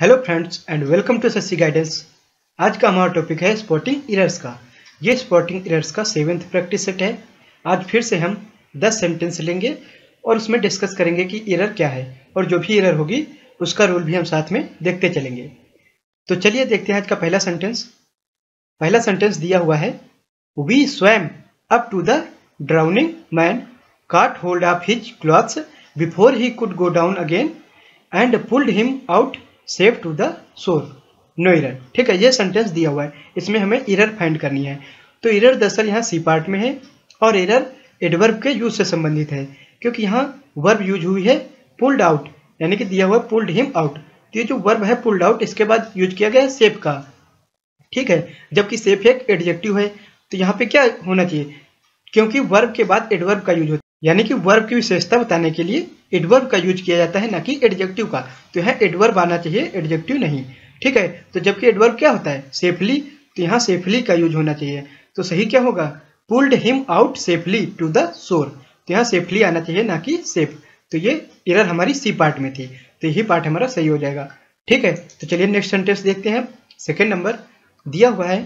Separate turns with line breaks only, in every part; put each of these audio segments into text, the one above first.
Hello friends and welcome to सस्सी guidance. आज का हमारा टॉपिक है स्पॉटिंग एरर्स का। ये स्पॉटिंग एरर्स का 7th प्रैक्टिस सेट है। आज फिर से हम 10 सेंटेंस लेंगे और उसमें डिस्कस करेंगे कि एरर क्या है और जो भी एरर होगी उसका रूल भी हम साथ में देखते चलेंगे। तो चलिए देखते हैं आज का पहला सेंटेंस। पहला सेंटेंस दिया हुआ है, we swam up to the drowning man, caught hold of his clothes before he could go down again and pulled him out safe to the shore. No error। ठीक है, ये सेंटेंस दिया हुआ है, इसमें हमें एरर फाइंड करनी है। तो एरर दरअसल यहाँ सी पार्ट में है और एरर एडवर्ब के यूज से संबंधित है, क्योंकि यहाँ वर्ब यूज हुई है पुल्ड आउट, यानी कि दिया हुआ पुल्ड हिम आउट। तो ये जो वर्ब है पुल्ड आउट, इसके बाद यूज किया गया है सेफ का। ठीक है, जबकि सेफ एक एडजेक्टिव है, तो यहाँ पे क्या होना चाहिए, क्योंकि वर्ब के बाद एडवर्ब का यूज होता है, यानी कि वर्ब की विशेषता बताने के लिए एडवर्ब का यूज किया जाता है, ना कि एडजेक्टिव का। तो यहाँ एडवर्ब आना चाहिए, एडजेक्टिव नहीं। ठीक है, तो जबकि एडवर्ब क्या होता है, सेफली, तो यहाँ सेफली का यूज होना चाहिए। तो सही क्या होगा, pulled him out safely to the shore. तो यहाँ सेफली आना चाहिए, ना कि सेफ। तो ये एरर हमारी सी पार्ट में थी, तो यही पार्ट हमारा सही हो जाएगा। ठीक है, तो चलिए नेक्स्ट सेंटेंस देखते हैं। सेकेंड नंबर दिया हुआ है,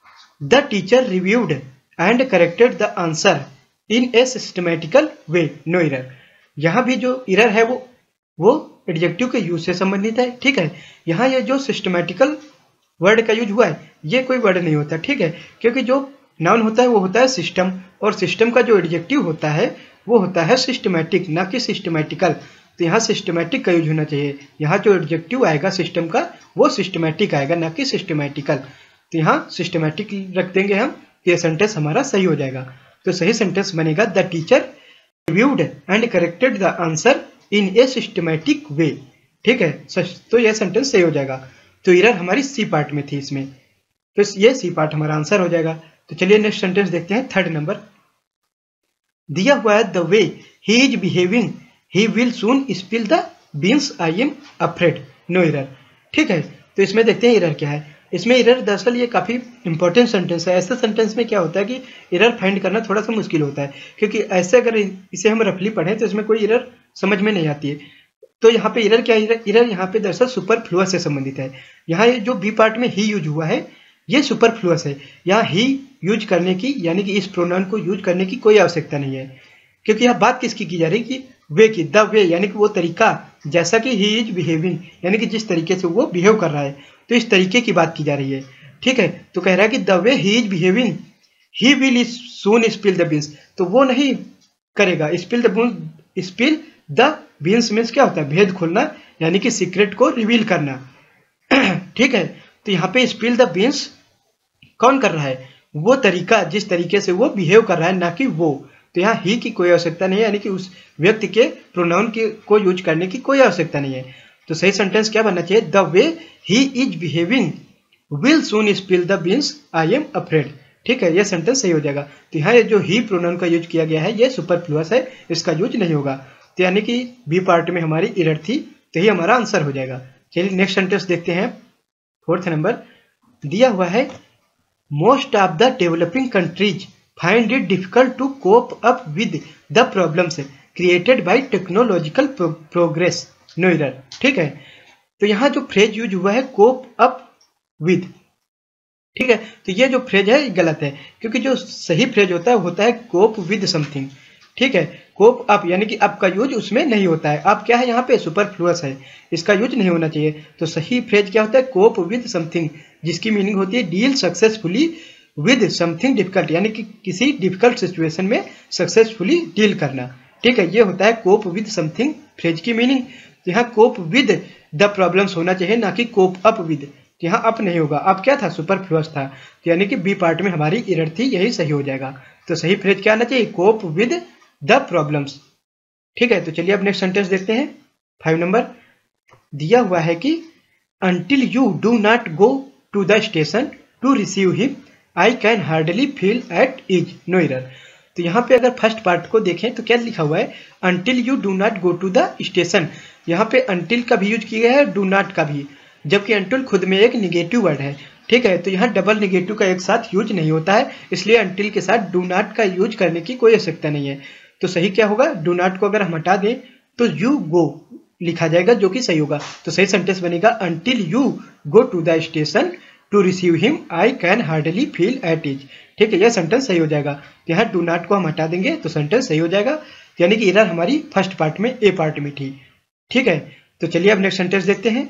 the teacher reviewed and corrected the answer in a systematical way. No error. यहाँ भी जो एरर है वो एडजेक्टिव के यूज से संबंधित है। ठीक है, यहाँ ये जो सिस्टमेटिकल वर्ड का यूज हुआ है, ये कोई वर्ड नहीं होता। ठीक है, क्योंकि जो नाउन होता है वो होता है सिस्टम, और सिस्टम का जो एडजेक्टिव होता है वो होता है सिस्टमेटिक, ना कि सिस्टमेटिकल। तो यहाँ सिस्टमेटिक का यूज होना चाहिए। यहाँ जो एडजेक्टिव आएगा सिस्टम का, वो सिस्टमेटिक आएगा, ना कि सिस्टमेटिकल। तो यहाँ सिस्टमेटिक रख देंगे हम, ये सेंटेंस हमारा सही हो जाएगा। तो सही सेंटेंस बनेगा, the teacher reviewed and corrected the answer in a systematic way. ठीक है, तो यह सेंटेंस सही हो जाएगा। तो एरर हमारी सी पार्ट में थी इसमें, तो ये सी पार्ट हमारा आंसर हो जाएगा। तो चलिए नेक्स्ट सेंटेंस देखते हैं। थर्ड नंबर दिया हुआ है, the way he is behaving he will soon spill the beans I am afraid. No error. ठीक है, तो इसमें देखते हैं एरर क्या है। इसमें एरर दरअसल ये काफ़ी इंपॉर्टेंट सेंटेंस है। ऐसे सेंटेंस में क्या होता है कि एरर फाइंड करना थोड़ा सा मुश्किल होता है, क्योंकि ऐसे अगर इसे हम रफली पढ़ें तो इसमें कोई एरर समझ में नहीं आती है। तो यहाँ पे एरर क्या है, एरर यहाँ पे दरअसल सुपरफ्लुअस से संबंधित है। यहाँ ये जो बी पार्ट में ही यूज हुआ है, ये सुपरफ्लुअस है। यहाँ ही यूज करने की, यानी कि इस प्रोनाउन को यूज करने की कोई आवश्यकता नहीं है, क्योंकि यहाँ बात किसकी की जा रही है कि वे की, द वे, यानी कि वो तरीका, जैसा कि ही इज बिहेविंग, यानी कि जिस तरीके से वो बिहेव कर रहा है, तो इस तरीके की बात की जा रही है। ठीक है, तो कह रहा है कि the way he is behaving he will soon spill the beans. तो वो नहीं करेगा स्पिल द बीन्स मीन्स क्या होता है, भेद खोलना, यानी कि सीक्रेट को रिवील करना। ठीक है, तो यहाँ पे स्पिल द बीन्स कौन कर रहा है, वो तरीका, जिस तरीके से वो बिहेव कर रहा है, ना कि वो। तो यहाँ ही की कोई आवश्यकता नहीं है, यानी कि उस व्यक्ति के प्रोनाउन के को यूज करने की कोई आवश्यकता नहीं है। तो सही सेंटेंस क्या बनना चाहिए, the way he is behaving will soon spill the beans I am afraid. ठीक है, यह सेंटेंस सही हो जाएगा। तो यहाँ ये जो ही प्रोनाउन का यूज किया गया है, ये सुपरफ्लुअस है, इसका यूज नहीं होगा। तो यानी कि बी पार्ट में हमारी एरर थी, तो ही हमारा आंसर हो जाएगा। चलिए नेक्स्ट सेंटेंस देखते हैं। फोर्थ नंबर दिया हुआ है, most of the developing countries find it difficult to cope up with the problems created by technological progress. No error। ठीक है, तो यहाँ जो फ्रेज यूज हुआ है cope up with, ठीक है, तो ये जो फ्रेज है गलत है, क्योंकि जो सही फ्रेज होता है cope with something। ठीक है, cope up यानी कि up का यूज उसमें नहीं होता है। up क्या है, यहाँ पे सुपरफ्लुअस है, इसका यूज नहीं होना चाहिए। तो सही फ्रेज क्या होता है, cope with something, जिसकी मीनिंग होती है deal successfully with something difficult, यानी कि किसी डिफिकल्ट सिचुएशन में सक्सेसफुली डील करना। ठीक है, ये होता है कोप विद समथिंग फ्रेज की मीनिंग। तो यहाँ कोप विद द प्रॉब्लम्स होना चाहिए, ना कि कोप अप विद। तो यहाँ अप नहीं होगा, अब क्या था, सुपरफ्लुअस था। तो यानी कि बी पार्ट में हमारी एरर थी, यही सही हो जाएगा। तो सही फ्रेज क्या आना चाहिए, कोप विद द प्रॉब्लम्स। ठीक है, तो चलिए अब नेक्स्ट सेंटेंस देखते हैं। 5 नंबर दिया हुआ है कि until you do not go to the station to receive him I can hardly feel at ease. No error. तो यहाँ पे अगर फर्स्ट पार्ट को देखें तो क्या लिखा हुआ है, until you do not go to the station. यहाँ पे अंटिल का भी यूज किया गया है, डू नॉट का भी, जबकि अंटिल खुद में एक निगेटिव वर्ड है। ठीक है, तो यहाँ डबल निगेटिव का एक साथ यूज नहीं होता है, इसलिए अंटिल के साथ डू नॉट का यूज करने की कोई आवश्यकता नहीं है। तो सही क्या होगा, डू नॉट को अगर हम हटा दें तो यू गो, लिखा जाएगा जो कि सही होगा। तो सही सेंटेंस बनेगा until you go to the station to receive him I can hardly feel at ease. ठीक है, यह सेंटेंस सही हो जाएगा। तो यहाँ डू नॉट को हम हटा देंगे तो सेंटेंस सही हो जाएगा। यानी कि एरर हमारी फर्स्ट पार्ट में, ए पार्ट में थी। ठीक है, तो चलिए अब नेक्स्ट सेंटेंस देखते हैं।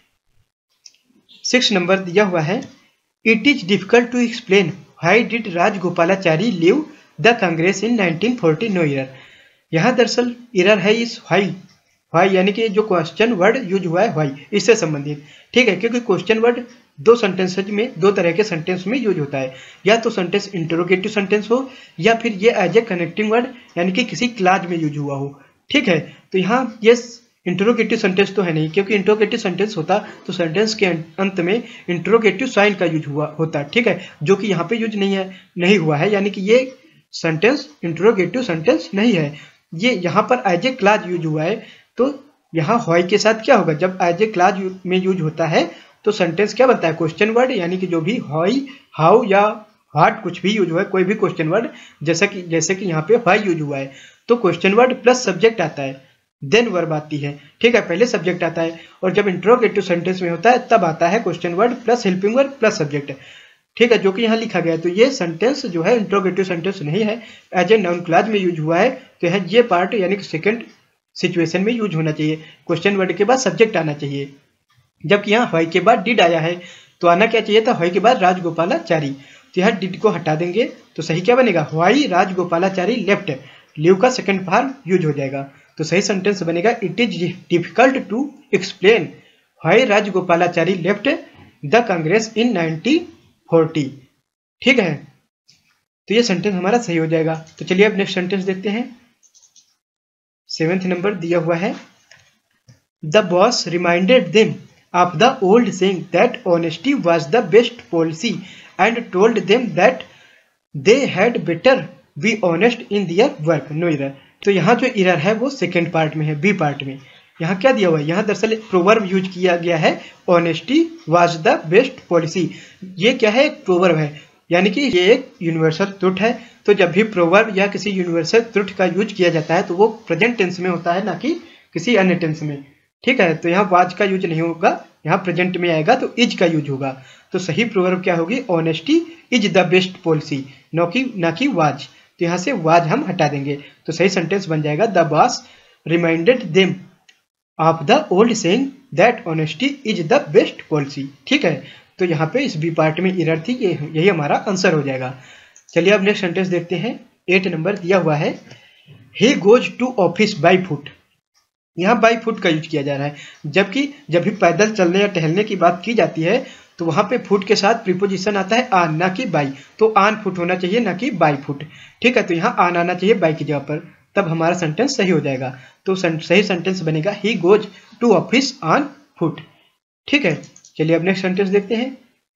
6 नंबर दिया हुआ है, it is difficult to explain why did Rajagopalachari leave the Congress in 1940 no error. यहाँ दरअसल एरर है इस व्हाई यानी कि जो क्वेश्चन वर्ड यूज हुआ है व्हाई, इससे संबंधित। ठीक है, क्योंकि क्वेश्चन वर्ड दो सेंटेंसेज में, दो तरह के सेंटेंस में यूज होता है। या तो सेंटेंस इंटरोगेटिव सेंटेंस हो या फिर ये एज ए कनेक्टिंग वर्ड यानी कि किसी क्लाज में यूज हुआ हो। ठीक है, तो यहाँ ये इंटरोगेटिव सेंटेंस तो है नहीं, क्योंकि इंटरोगेटिव सेंटेंस होता तो सेंटेंस के अंत में इंटरोगेटिव साइन का यूज हुआ होता। ठीक है, जो कि यहाँ पे यूज नहीं हुआ है, यानी कि ये सेंटेंस इंटरोगेटिव सेंटेंस नहीं है, ये यहाँ पर एज ए क्लाज यूज हुआ है। तो यहाँ व्हाई के साथ क्या होगा, जब एज ए क्लाज में यूज होता है तो सेंटेंस क्या बनता है, क्वेश्चन वर्ड। यानी कि जो भी व्हाई, हाउ या व्हाट कुछ भी यूज हुआ है, कोई भी क्वेश्चन वर्ड, जैसे कि यहाँ पे व्हाई यूज हुआ है तो क्वेश्चन वर्ड प्लस सब्जेक्ट आता है, देन वर्ब आती है। ठीक है, पहले सब्जेक्ट आता है, और जब इंटरोगेटिव सेंटेंस में होता है तब आता है question word plus helping word plus subject. ठीक है, जो कि यहाँ लिखा गया है। तो ये सेंटेंस जो है इंटरोगेटिव सेंटेंस नहीं है, एज ए नाउन क्लाज में यूज हुआ है। तो यहाँ ये पार्ट यानी कि सेकंड सिचुएशन में यूज होना चाहिए, क्वेश्चन वर्ड के बाद सब्जेक्ट आना चाहिए। जबकि यहाँ व्हाई के बाद डिड आया है तो आना क्या चाहिए था, व्हाई के बाद राजगोपालाचारी। तो यहाँ डिड को हटा देंगे तो सही क्या बनेगा, व्हाई राजगोपालाचारी लेफ्ट, लीव का सेकंड फॉर्म यूज हो जाएगा। तो सही सेंटेंस बनेगा it is difficult to explain why Rajagopalachari left the Congress in 1940। ठीक है, तो ये सेंटेंस हमारा सही हो जाएगा। तो चलिए अब नेक्स्ट सेंटेंस देखते हैं। 7th नंबर दिया हुआ है, the boss reminded them of the old saying that honesty was the best policy and told them that they had better be honest in their work no error। तो यहाँ जो error है वो second part में है, B part में। यहाँ क्या दिया हुआ है, यहाँ दरअसल प्रोवर्ब यूज किया गया है, honesty was the best policy. ये क्या है, एक प्रोवर्ब है, यानी कि ये एक यूनिवर्सल ट्रुथ है। तो जब भी प्रोवर्ब या किसी यूनिवर्सल ट्रुथ का यूज किया जाता है तो वो प्रेजेंट टेंस में होता है, ना कि किसी अन्य टेंस में। ठीक है, तो यहाँ वाज का यूज नहीं होगा, यहाँ प्रेजेंट में आएगा तो इज का यूज होगा। तो सही प्रोवर्ब क्या होगी, honesty is the best policy, ना कि वाज। तो यहाँ से वाज हम हटा देंगे तो सही सेंटेंस बन जाएगा, the boss reminded them of the old saying that honesty is the best policy. ठीक है, तो यहाँ पे इस बी पार्ट में एरर थी, यही हमारा आंसर हो जाएगा। चलिए अब नेक्स्ट सेंटेंस देखते हैं। 8 नंबर दिया हुआ है, he goes to office by foot. यहाँ बाई फुट का यूज किया जा रहा है, जबकि जब भी पैदल चलने या टहलने की बात की जाती है तो वहाँ पे फुट के साथ प्रीपोजिशन आता है आन, ना कि बाई। तो आन फुट होना चाहिए, ना कि बाई फुट। ठीक है, तो यहाँ आन आना चाहिए बाई की जगह पर, तब हमारा सेंटेंस सही हो जाएगा। तो सही सेंटेंस बनेगा he goes to office on foot. ठीक है, चलिए अब नेक्स्ट सेंटेंस देखते हैं।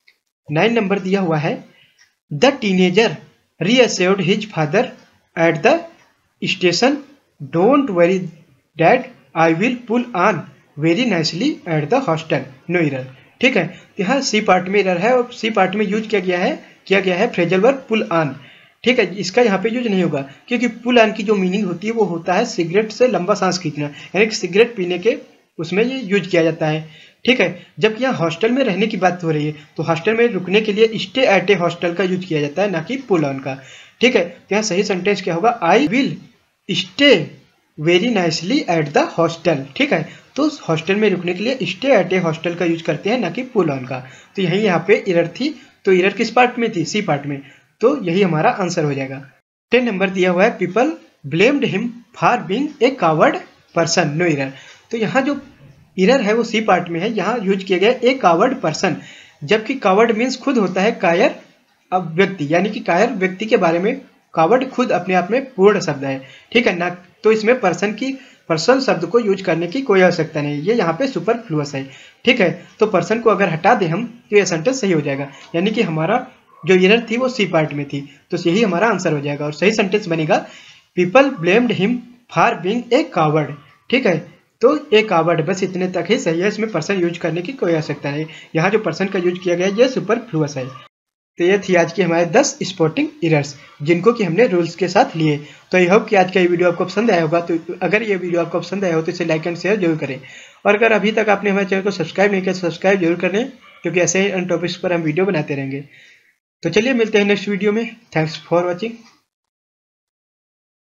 9 नंबर दिया हुआ है, the teenager reassured his father at the station don't worry dad I will pull on very nicely at the hostel no error. ठीक है, यहाँ सी पार्ट में एरर है और सी पार्ट में यूज किया गया है फ्रेजल वर्ब पुल ऑन। ठीक है, इसका यहाँ पे यूज नहीं होगा, क्योंकि पुल ऑन की जो मीनिंग होती है वो होता है सिगरेट से लंबा सांस खींचना, यानी कि सिगरेट पीने के उसमें ये यूज किया जाता है। ठीक है, जबकि यहाँ हॉस्टल में रहने की बात हो रही है तो हॉस्टल में रुकने के लिए स्टे एट ए हॉस्टल का यूज किया जाता है, ना कि पुल ऑन का। ठीक है, तो यहाँ सही सेंटेंस क्या होगा, I will stay very nicely at the hostel. ठीक है, तो हॉस्टल में रुकने के लिए स्टे एट ए हॉस्टल का यूज करते हैं, ना कि पुल ऑन का। तो यही यहाँ पे एरर थी। तो एरर किस पार्ट में थी, सी पार्ट में। तो यही हमारा आंसर हो जाएगा। 10 नंबर दिया हुआ है, people blamed him for being a coward person no error. तो यहाँ जो एरर है वो सी पार्ट में है, यहाँ यूज किया गया ए कावर्ड पर्सन, जबकि कावर्ड मीन्स खुद होता है कायर अब व्यक्ति, यानी कि कायर व्यक्ति के बारे में कावर्ड खुद अपने आप में पूर्ण शब्द है। ठीक है ना, तो इसमें पर्सन शब्द को यूज करने की कोई आवश्यकता नहीं, ये यहाँ पे सुपरफ्लुअस है। ठीक है, तो पर्सन को अगर हटा दें हम तो ये सेंटेंस सही हो जाएगा, यानी कि हमारा जो एरर थी वो सी पार्ट में थी, तो यही हमारा आंसर हो जाएगा। और सही सेंटेंस बनेगा people blamed him for being a coward. ठीक है, तो ए कावर्ड बस इतने तक ही सही है, इसमें पर्सन यूज करने की कोई आवश्यकता नहीं। यहाँ जो पर्सन का यूज किया गया है ये सुपरफ्लुअस है। तो ये थी आज की हमारे 10 स्पॉटिंग एरर्स जिनको कि हमने रूल्स के साथ लिए। तो आई होप कि आज का ये वीडियो आपको पसंद आया होगा। तो अगर ये वीडियो आपको पसंद आया हो तो इसे लाइक एंड शेयर जरूर करें, और अगर अभी तक आपने हमारे चैनल को सब्सक्राइब नहीं किया तो सब्सक्राइब जरूर करें, क्योंकि ऐसे ही अन्य टॉपिक्स पर हम वीडियो बनाते रहेंगे। तो चलिए मिलते हैं नेक्स्ट वीडियो में। Thanks for watching.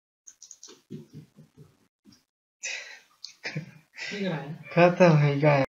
खत्म है गाय।